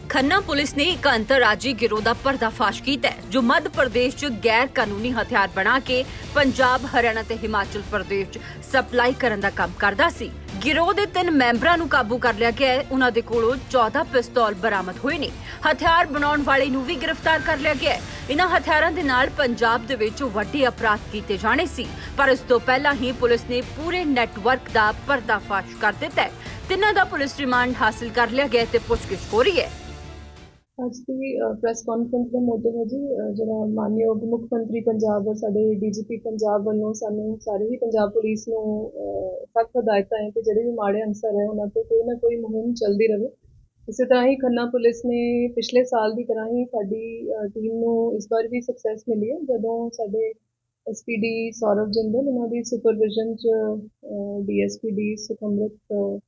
Khanna police ने एक अंतरराज्यी गिरोह का पर्दाफाश किया है जो मध्य प्रदेश च गैर कानूनी हथियार बना के पंजाब, हरियाणा ते हिमाचल प्रदेश च सप्लाई करन दा काम करदा सी। गिरोह दे 3 मैंबरां नूं काबू कर लिया गया है। उन्हां दे कोलों 14 पिस्तौल बरामद होए ने। हथियार बनाउण वाले नूं भी गिरफ्तार कर लिया गया है। इन्हां हथियारां दे नाल पंजाब दे विच वड्डे अपराध कीते जाणे सी, पर इस तों पहलां ही पुलिस ने पूरे नैटवर्क दा पर्दाफाश कर दित्ता है। तिन्हां दा पुलिस रिमांड हासिल कर लिया गया ते पुछगिछ हो रही है। ਅੱਜ ਦੀ ਪ੍ਰੈਸ ਕਾਨਫਰੰਸ ਦਾ ਮੋਟਿਵ ਹੈ ਜੀ ਜਿਹੜਾ ਮਾਨਯੋਗ ਮੁੱਖ ਮੰਤਰੀ ਪੰਜਾਬ ਔਰ ਸਾਡੇ ਡੀਜੀਪੀ ਪੰਜਾਬ ਵੱਲੋਂ ਸਾਨੂੰ ਸਾਰੇ ਹੀ ਪੰਜਾਬ ਪੁਲਿਸ ਨੂੰ ਸਖਤ ਹਦਾਇਤਾਂ ਹੈ ਕਿ ਜਿਹੜੇ ਵੀ ਮਾੜੇ ਅਨਸਰ ਹੈ ਉਹਨਾਂ ਤੇ ਕੋਈ ਨਾ ਕੋਈ ਮੁਹਿੰਮ ਚੱਲਦੀ ਰਹੇ। ਇਸੇ ਤਰ੍ਹਾਂ ਹੀ ਖੰਨਾ ਪੁਲਿਸ ਨੇ ਪਿਛਲੇ ਸਾਲ ਦੀ ਤਰ੍ਹਾਂ ਹੀ ਸਾਡੀ ਟੀਮ ਨੂੰ ਇਸ ਵਾਰ ਵੀ ਸਕਸੈਸ ਮਿਲੀ ਹੈ ਜਦੋਂ ਸਾਡੇ ਐਸਪੀਡੀ ਸੌਰਵ ਜਿੰਦਲ ਉਹਨਾਂ ਦੀ ਸੁਪਰਵਿਜ਼ਨ 'ਚ ਡੀਐਸਪੀਡੀ ਸੁਖਮਰਤ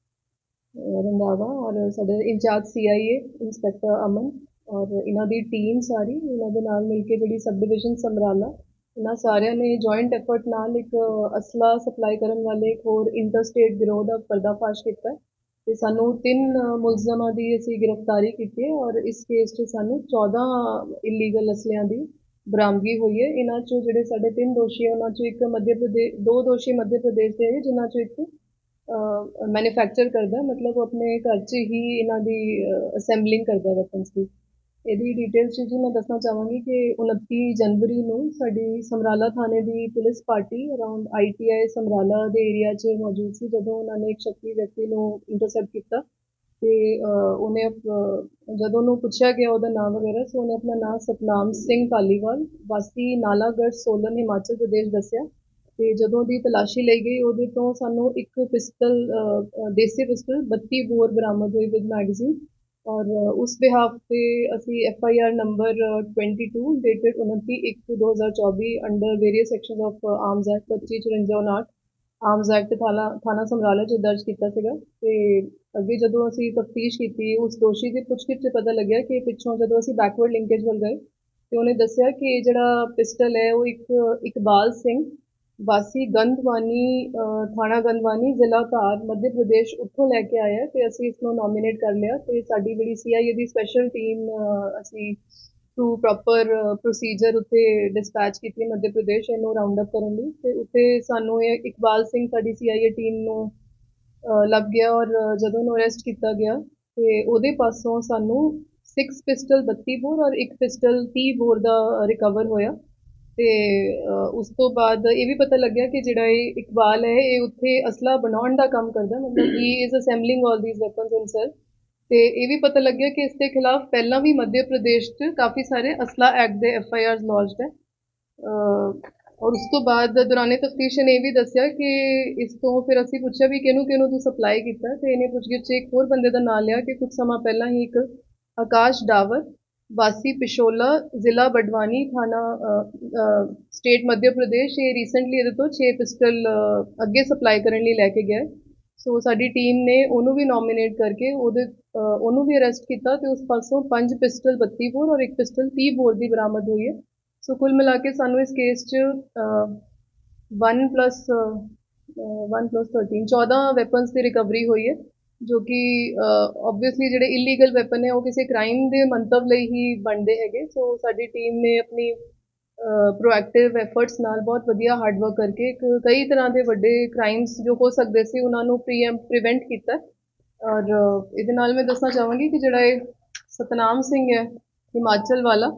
रंधावा और साडे इंचार्ज CIA इंस्पैक्टर अमन और इन्हां दी टीम सारी इन्हां दे नाल मिल के जिहड़ी सब डिविजन समराला इन्हां सारियां ने जॉइंट एफर्ट नाल एक असला सप्लाई करन वाले एक होर इंटरस्टेट गिरोह दा पर्दाफाश कीता ते सानू 3 मुलजमां दी असीं गिरफ्तारी कीती है और इस केस 'च सानू 14 इलीगल असलियां दी बरामदगी हुई है। इन्हां चों जिहड़े साडे 3 दोषी है उन्हां चों एक मध्य प्रदेश 2 दोषी मध्य प्रदेश दे है जिन्हां चों एक मैन्युफैक्चर करता मतलब अपने घर च ही इन्हां दी असैंबलिंग करता वैपन्स की। ਇਹਦੀ ਡਿਟੇਲਸ ਜੀ ਮੈਂ ਦੱਸਣਾ ਚਾਹਾਂਗੀ ਕਿ 29 ਜਨਵਰੀ ਨੂੰ ਸਾਡੀ ਸਮਰਾਲਾ ਥਾਣੇ ਦੀ police party around ITI Samrala ਦੇ ਏਰੀਆ 'ਚ ਮੌਜੂਦ ਸੀ ਜਦੋਂ ਉਹਨਾਂ ਨੇ ਇੱਕ ਸ਼ੱਕੀ ਵਿਅਕਤੀ ਨੂੰ ਇੰਟਰਸੈਪਟ ਕੀਤਾ ਤੇ ਉਹਨੇ ਜਦੋਂ ਉਹਨੂੰ ਪੁੱਛਿਆ ਗਿਆ ਉਹਦਾ ਨਾਮ ਵਗੈਰਾ ਸੋ ਉਹਨੇ ਆਪਣਾ ਨਾਮ ਸਤਨਾਮ ਸਿੰਘ ਧਾਲੀਵਾਲ ਵਾਸੀ ਨਾਲਾਗੜ੍ਹ ਸੋਲਨ ਹਿਮਾਚਲ ਪ੍ਰਦੇਸ਼ ਦੱਸਿਆ ਤੇ ਜਦੋਂ ਦੀ ਤਲਾਸ਼ੀ ਲਈ ਗਈ ਉਹਦੇ ਤੋਂ ਸਾਨੂੰ ਇੱਕ ਪਿਸਟਲ ਦੇਸੀ ਪਿਸਟਲ 32 ਬੋਰ ਬਰਾਮਦ ਹੋਈ ਵਿਦ ਮੈਗਜ਼ੀਨ ਔਰ ਉਸ ਬਿਹਾਫ ਤੇ ਅਸੀਂ FIR number 22 dated 29/1/2024 under various sections of arms act 2554 arms act ਥਾਣਾ ਸਮਰਾਲਾ 'ਚ ਦਰਜ ਕੀਤਾ ਸੀਗਾ ਤੇ ਅੱਗੇ ਜਦੋਂ ਅਸੀਂ ਤਫਤੀਸ਼ ਕੀਤੀ ਉਸ ਦੋਸ਼ੀ ਦੀ ਪੁੱਛਗਿੱਛ 'ਚ ਪਤਾ ਲੱਗਿਆ ਕਿ ਪਿੱਛੋਂ ਜਦੋਂ ਅਸੀਂ ਬੈਕਵਰਡ ਲਿੰਕੇਜ ਵੱਲ ਗਏ ਤੇ ਉਹਨੇ ਦੱਸਿਆ ਕਿ ਇਹ ਜਿਹੜਾ ਪਿਸਟਲ ਹੈ ਉਹ ਇੱਕ ਇਕਬਾਲ ਸਿੰਘ वासी गंदवानी थाना गंदवानी जिला धार मध्य प्रदेश उत्थों लैके आया तो असी इसनों नॉमिनेट कर लिया तो साडी जिहड़ी CIA दी स्पैशल टीम असी थ्रू प्रॉपर प्रोसीजर उत्थे डिस्पैच की मध्य प्रदेश इनू राउंड अप करन लई ते उत्थे सानू इकबाल सिंह साडी CIA टीम नू लग गया और जदों नू अरेस्ट किया गया तो उहदे पासों सानू 6 पिस्टल 32 बोर और एक पिस्टल 30 बोर का रिकवर होया ਤੇ ਉਸ ਤੋਂ ਬਾਅਦ ਇਹ ਵੀ ਪਤਾ ਲੱਗਿਆ ਕਿ ਜਿਹੜਾ ਇਹ ਇਕਬਾਲ ਹੈ ਇਹ ਉੱਥੇ ਅਸਲਾ ਬਣਾਉਣ ਦਾ ਕੰਮ ਕਰਦਾ ਮਤਲਬ he is assembling all these weapons himself ਤੇ ਇਹ ਵੀ ਪਤਾ ਲੱਗਿਆ ਕਿ ਇਸ ਦੇ ਖਿਲਾਫ ਪਹਿਲਾਂ ਵੀ ਮੱਧ ਪ੍ਰਦੇਸ਼ 'ਚ ਕਾਫੀ ਸਾਰੇ ਅਸਲਾ ਐਕਟ ਦੇ FIRs ਲੌਂਚਡ ਹੈ ਔਰ ਉਸ ਤੋਂ ਬਾਅਦ ਦੌਰਾਨੇ ਤਫਤੀਸ਼ ਨੇ ਇਹ ਵੀ ਦੱਸਿਆ ਕਿ ਇਸ ਤੋਂ ਫਿਰ ਅਸੀਂ ਪੁੱਛਿਆ ਵੀ ਕਿਹਨੂੰ ਤੂੰ ਸਪਲਾਈ ਕੀਤਾ ਤੇ ਇਹਨੇ ਪੁੱਛਗਿੱਛ 'ਚ ਇੱਕ ਹੋਰ ਬੰਦੇ ਦਾ ਨਾਂ ਲਿਆ ਕਿ ਕੁਝ ਸਮਾਂ ਪਹਿਲਾਂ ਹੀ ਇੱਕ ਆਕਾਸ਼ ਡਾਵਰ वासी पिशोला जिला बडवानी थाना स्टेट मध्य प्रदेश ये रीसेंटली ये तो 6 पिस्टल अगे सप्लाई करने लिए लैके गया सो साडी टीम ने उन्होंने भी नॉमिनेट करके उन्होंने भी अरेस्ट किया तो उस पासों 5 पिस्टल 32 बोर और एक पिस्टल 30 बोर की बरामद हुई है। सो कुल मिला के सानू इस केस च 1+13 14 वैपन्स की रिकवरी हुई है जो कि ऑबवियसली ਜਿਹੜੇ इलीगल वैपन है वो किसी क्राइम के मंतव ਲਈ ही ਬਣਦੇ ਹੈਗੇ सो साडी टीम ने अपनी प्रोएक्टिव एफर्ट्स नाल बहुत वधिया हार्ड वर्क करके कई तरह के ਵੱਡੇ क्राइम्स जो हो सकते सी उन्हां ਨੂੰ प्रिवेंट किया और ਇਹਦੇ ਨਾਲ मैं दसना चाहांगी कि ਜਿਹੜਾ ਇਹ ਸਤਨਾਮ ਸਿੰਘ है हिमाचल वाला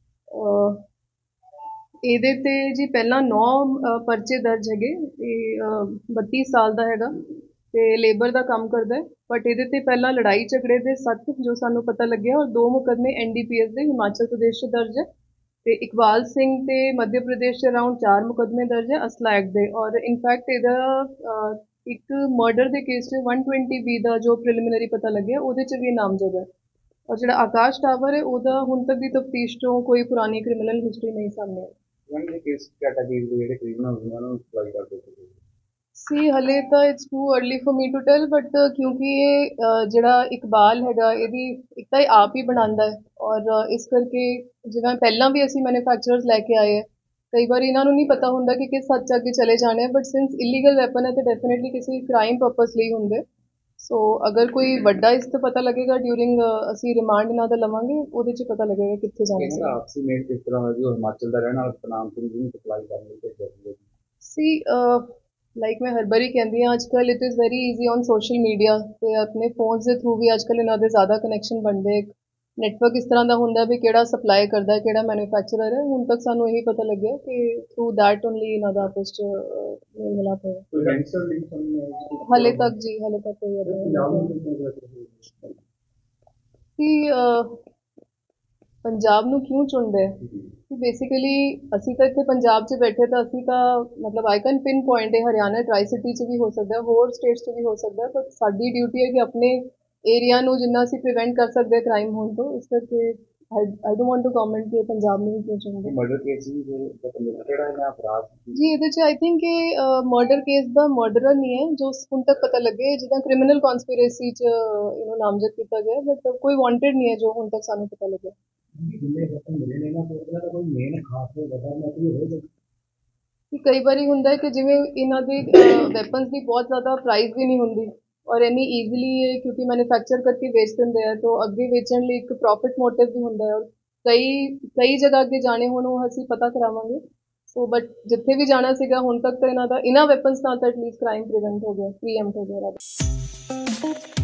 ਇਹਦੇ ਤੇ ਜੀ ਪਹਿਲਾਂ 9 ਪਰਚੇ ਦਰਜ ਹੈਗੇ ਇਹ 32 ਸਾਲ ਦਾ ਹੈਗਾ ਤੇ ਲੇਬਰ ਦਾ ਕੰਮ ਕਰਦਾ ਹੈ ਬਟ ਇਹਦੇ ਤੇ ਪਹਿਲਾਂ ਲੜਾਈ ਝਗੜੇ ਦੇ 7 ਜੋ ਸਾਨੂੰ ਪਤਾ ਲੱਗਿਆ ਔਰ 2 ਮੁਕੱਦਮੇ NDPS ਦੇ ਹਿਮਾਚਲ ਪ੍ਰਦੇਸ਼ 'ਚ ਦਰਜ ਹੈ ਤੇ ਇਕਬਾਲ ਸਿੰਘ ਤੇ ਮੱਧ ਪ੍ਰਦੇਸ਼ 'ਚ ਅਰਾਊਂਡ 4 ਮੁਕੱਦਮੇ ਦਰਜ ਹੈ ਅਸਲਾ ਐਕਟ ਦੇ ਔਰ ਇਨਫੈਕਟ ਇਹਦਾ ਇੱਕ ਮਰਡਰ ਦੇ ਕੇਸ 'ਚ 120B ਦਾ ਜੋ ਪ੍ਰੀਲਿਮਿਨਰੀ ਪਤਾ ਲੱਗਿਆ ਉਹਦੇ 'ਚ ਵੀ ਨਾਮਜ਼ਦ ਹੈ ਔਰ ਜਿਹੜਾ ਆਕਾਸ਼ ਟਾਵਰ ਹੈ ਉਹਦਾ ਹੁਣ ਤੱਕ ਦੀ ਤਫਤੀਸ਼ 'ਚੋਂ ਕੋਈ ਪੁਰਾਣੀ ਕ੍ਰਿਮੀਨਲ ਹਿਸਟਰੀ ਨਹੀਂ ਸਾਹਮਣੇ ਆਈ। ਇਹ ਕੇਸ ਕੈਟਾਗਰੀ ਦੇ ਜਿਹੜੇ ਕ੍ਰਿਮੀਨਲ ਉਹਨਾਂ ਨੂੰ ਅਪਲਾਈ ਕਰਦੇ ਸੀ सी हले तो it's too early for me to tell but क्योंकि ये जड़ा इकबाल हैगा ये एक तो आप ही बनाता है और इस करके जिवें पहला भी असी मैन्युफैक्चरर्स लैके आए हैं कई बार इन्हों नहीं पता होंगे कि किस हद अगे चले जाने बट सिंस इलीगल वैपन है तो डेफिनेटली किसी क्राइम पर्पस लिए होंगे ਸੋ ਅਗਰ ਕੋਈ ਵੱਡਾ ਇਸ ਤੋਂ ਪਤਾ ਲੱਗੇਗਾ ਡਿਊਰਿੰਗ ਅਸੀਂ ਰਿਮਾਂਡ ਇਹਨਾਂ ਦਾ ਲਵਾਂਗੇ, ਉਹਦੇ 'ਚ ਪਤਾ ਲੱਗੇਗਾ ਕਿੱਥੇ ਜਾਣਾ ਇਹਨਾਂ ਸੀ। ਦਾ ਆਪਸੀ ਮੇਲ ਕਿਸ ਤਰ੍ਹਾਂ ਹੋਇਆ ਜੀ? ਉਹ ਹਿਮਾਚਲ ਦਾ ਰਹਿਣ ਵਾਲਾ ਸਤਨਾਮ ਸਿੰਘ ਜੀ ਨੂੰ ਸਪਲਾਈ ਕਰਨ ਲਈ ਭੇਜਿਆ ਸੀ ਜੀ। ਸੀ ਲਾਈਕ ਮੈਂ ਹਰ ਵਾਰੀ ਕਹਿੰਦੀ ਹਾਂ, ਅੱਜ ਕੱਲ੍ਹ it is very easy on social media ਤੇ ਆਪਣੇ ਫੋਨਸ ਦੇ ਥਰੂ ਵੀ ਅੱਜ ਕੱਲ੍ਹ ਇਹਨਾਂ ਦੇ ਜ਼ਿਆਦਾ ਕਨੈਕਸ਼ਨ ਬਣਦੇ। ਨੈਟਵਰਕ ਇਸ ਤਰ੍ਹਾਂ ਦਾ ਹੁੰਦਾ ਵੀ ਕਿਹੜਾ ਸਪਲਾਈ ਕਰਦਾ ਹੈ, ਕਿਹੜਾ ਮੈਨੂਫੈਕਚਰਰ ਹੈ। ਹੁਣ ਤੱਕ ਸਾਨੂੰ ਇਹੀ ਪਤਾ ਲੱਗਿਆ ਕਿ ਥਰੂ ਦੈਟ ਓਨਲੀ ਇਹਨਾਂ ਦਾ ਆਪਸ 'ਚ ਮੇਲ ਮਿਲਾਪ ਹੋਇਆ। ਕੋਈ ਗੈਂਗਸਟਰ ਲਿੰਕ ਸਾਹਮਣੇ ਆਇਆ ਜੀ? ਹਾਲੇ ਤੱਕ ਕੋਈ ਪੰਜਾਬ ਨੂੰ ਕਿਸ ਤਰ੍ਹਾਂ ਕਿ ਪੰਜਾਬ ਨੂੰ ਕਿਉਂ ਚੁਣਦੇ ਕਿ ਬੇਸਿਕਲੀ ਅਸੀਂ ਤਾਂ ਇੱਥੇ ਪੰਜਾਬ 'ਚ ਬੈਠੇ ਤਾਂ ਅਸੀਂ ਤਾਂ ਮਤਲਬ ਆਈ ਕੈਨ ਪਿਨ ਪੁਆਇੰਟ ਹੈ ਹਰਿਆਣਾ ਟਰਾਈ ਸਿਟੀ 'ਚ ਵੀ ਹੋ ਸਕਦਾ, ਹੋਰ ਸਟੇਟਸ 'ਚ ਵੀ ਹੋ ਸਕਦਾ, ਬਟ ਸਾਡੀ ਡਿਊਟੀ ਹੈ ਕਿ ਆਪਣੇ ਏਰੀਆ ਨੂੰ ਜਿੰਨਾ ਅਸੀਂ ਪ੍ਰੀਵੈਂਟ ਕਰ ਸਕਦੇ ਕ੍ਰਾਈਮ ਹੋਣ ਤੋਂ। ਇਸ ਕਰਕੇ I don't want to comment ਕਿ ਪੰਜਾਬ ਨੂੰ ਵੀ ਕਿਉਂ ਚੁਣਦੇ। ਮਰਡਰ ਕੇਸ ਵੀ ਕਿਹੜਾ ਹੈ ਅਪਰਾਧ ਜੀ ਇਹਦੇ 'ਚ ਆਈ ਥਿੰਕ ਇਹ ਮਰਡਰ ਕੇਸ ਦਾ ਮਰਡਰਰ ਨਹੀਂ ਹੈ ਜੋ ਹੁਣ ਤੱਕ ਪਤਾ ਲੱਗੇ, ਜਿੱਦਾਂ ਕ੍ਰਿਮੀਨਲ ਕਨਸਪੀਰੇਸੀ 'ਚ ਨਾਮਜ਼ਦ ਕੀਤਾ ਗਿਆ, ਬਟ ਕੋਈ ਵਾਂਟਡ ਨਹੀਂ ਹੈ ਜੋ ਹੁਣ ਤੱਕ ਸਾਨੂੰ ਪਤਾ ਲੱਗਿਆ। ਜਿੰਨੇ ਵੈਪਨ ਮਿਲੇ ਨੇ ਨਾ ਉਹਨਾਂ ਦਾ ਕੋਈ ਮੇਨ ਖਾਸ ਵੱਡਾ ਮਤਲਬ ਹੋਏਗਾ ਕਿ ਕਈ ਵਾਰੀ ਹੁੰਦਾ ਹੈ ਕਿ ਜਿਵੇਂ ਇਹਨਾਂ ਦੇ ਵੈਪਨਸ ਦੀ ਬਹੁਤ ਜ਼ਿਆਦਾ ਪ੍ਰਾਈਸ ਵੀ ਨਹੀਂ ਹੁੰਦੀ ਔਰ ਇੰਨੀ ਈਜ਼ੀਲੀ ਕਿਉਂਕਿ ਮੈਨੂਫੈਕਚਰ ਕਰਕੇ ਵੇਚ ਦਿੰਦੇ ਆ, ਤਾਂ ਅੱਗੇ ਵੇਚਣ ਲਈ ਇੱਕ ਪ੍ਰੋਫਿਟ ਮੋਟਿਵ ਵੀ ਹੁੰਦਾ ਹੈ। ਔਰ ਕਈ ਜਗ੍ਹਾ ਅੱਗੇ ਜਾਣੇ ਹੋਣ ਉਹ ਅਸੀਂ ਪਤਾ ਕਰਾਵਾਂਗੇ। ਸੋ ਬਟ ਜਿੱਥੇ ਵੀ ਜਾਣਾ ਸੀਗਾ ਹੁਣ ਤੱਕ ਤਾਂ ਇਹਨਾਂ ਵੈਪਨਸ ਨਾਲ ਤਾਂ ਐਟਲੀਸਟ ਕ੍ਰਾਈਮ ਪ੍ਰੀਵੈਂਟ ਹੋ ਗਿਆ, ਪ੍ਰੀਐਮਪਟ ਹੋ ਗਿਆ।